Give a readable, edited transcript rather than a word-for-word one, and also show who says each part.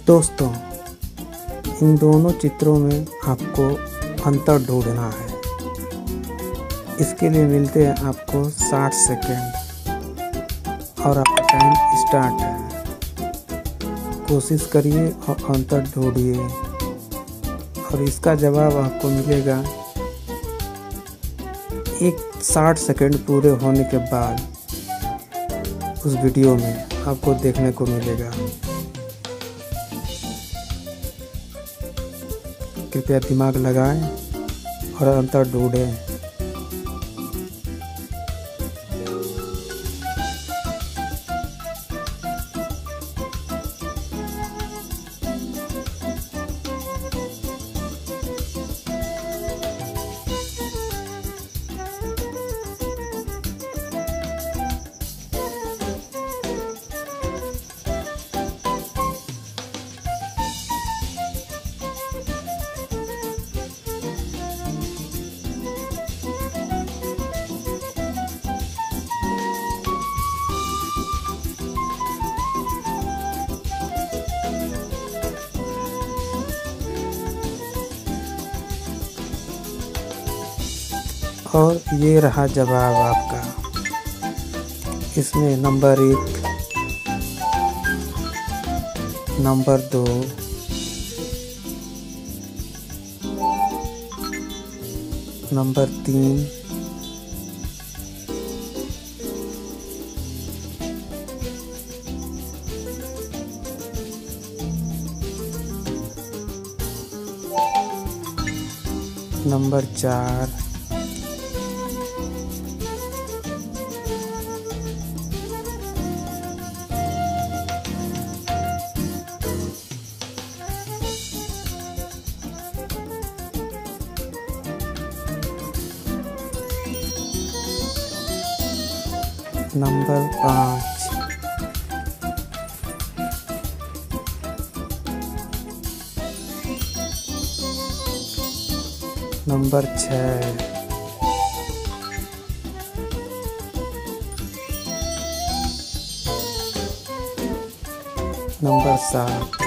Speaker 1: दोस्तों, इन दोनों चित्रों में आपको अंतर ढूंढना है। इसके लिए मिलते हैं आपको 60 सेकेंड और आपका टाइम स्टार्ट है। कोशिश करिए और अंतर ढूंढिए और इसका जवाब आपको मिलेगा 60 सेकेंड पूरे होने के बाद उस वीडियो में आपको देखने को मिलेगा। कृपया दिमाग लगाएं और अंतर ढूंढें। और ये रहा जवाब आपका। इसमें number 1, number 2, number 3, number 4, number 5, number 6, number 7,